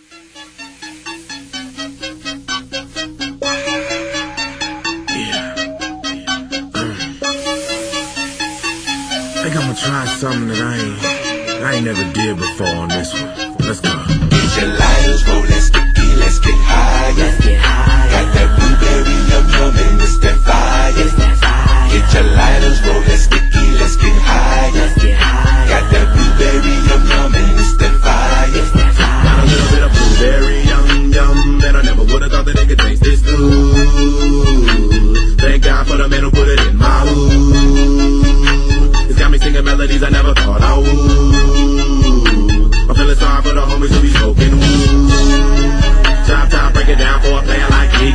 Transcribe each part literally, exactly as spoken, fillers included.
I think I'ma try something that I ain't, I ain't never did before on this one. Let's go. Get your lighters, roll that sticky, let's get higher. Let's get higher. Got that blueberry yum yum and it's that fire. It's that fire. Get your lighters, roll that sticky, let's get higher. Let's get higher. Got that blueberry yum yum and it's that fire. It's that fire. Got a little bit of blueberry yum yum, and I never would've thought that it could taste this good. Thank God for the man who put it in my food. It's got me singing melodies I never thought I would. I'm feeling sorry for the homies who be smoking weed. Chop top, break it down for a player like me.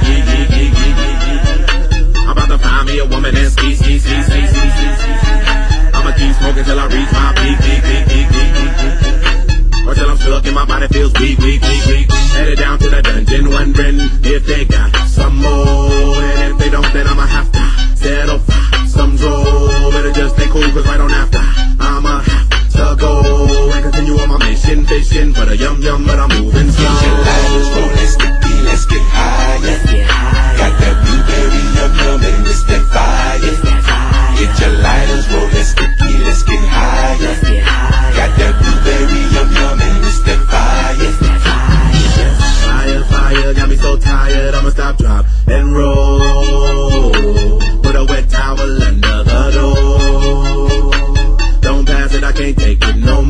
I'm about to find me a woman and ski, ski, ski, ski, ski, ski, ski. I'ma keep smoking till I reach my peak, peak, peak, peak, peak, peak, peak. Or till I'm stuck and my body feels weak, weak, weak, weak. Headed down to the dungeon, wondering if they got some more. And if they don't, then I'ma have to settle for some draw. Better just stay cool, cause right on after I'ma have to go and continue on my mission, fishing for the yum yum, but I'm moving slow. Get your lighters, roll that sticky, let's get higher. Let's get higher. Got that blueberry yum yum and it's that fire. It's that fire. Get your lighters, roll that sticky, let's get higher. Let's get higher. Got that blueberry yum yum and it's that fire. It's that fire. Fire, fire, got me so tired, I'ma stop, drop, and roll. Put a wet towel under the door. Don't pass it, I can't take it no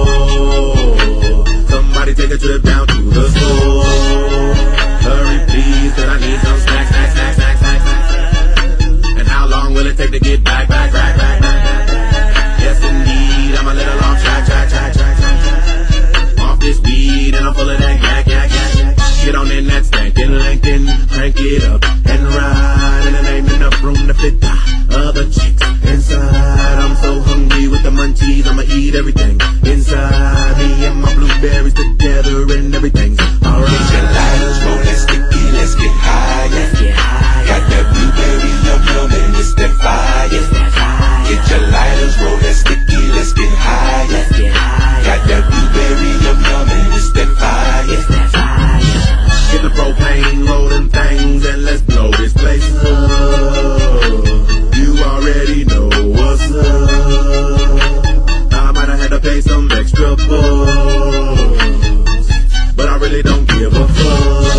more. Somebody take a trip down to the store. Hurry please, cause I need some snacks, snacks, snacks, snacks, snacks, snacks. And how long will it take to get back, back, back, back, back, back? Yes indeed, I'm a little off track, track, track, track, track, track. Off this beat and I'm full of that yak, yak, yak, yak. Get on in that stankin' Lincoln, crank it up and ride. And there ain't enough room to fit the other chicks inside. I'm so hungry with the munchies, I'ma eat everything inside. Me and my blueberries together and everything's alright. Get your lighters, roll that sticky, let's get higher. Let's get higher. Got that blueberry yum yum and it's that fire. It's that fire. Get your lighters, roll that sticky, let's get higher. Let's get higher. Got that blueberry yum yum and it's that fire. It's that fire. Get the propane, rolling things, and let's blow this place up. You already know what's up. I might have had to pay some extra bucks, but I really don't give a fuck.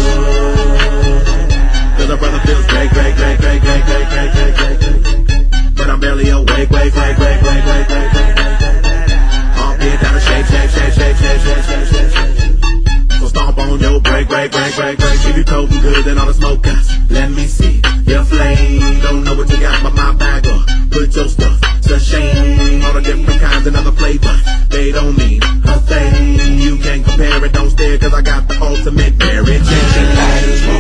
Cause a brother feels great, great, great, great, great, great, great, great, great, great. But I'm barely awake, wait, wait, wait, wait, wait, wait, wait, wait. All get down to shake, shake, shake, shake, shake, shake, shake, shake, shake. So stomp on your break, break, break, break, break. If you toting good, then all the smoke guys, let me see your flame. Don't know what you got, but my bag up. Put your stuff to shame. All the different kinds and other flavors, they don't mean a thing. You can't compare it, don't stare, cause I got the ultimate marriage. Get your lighters, roll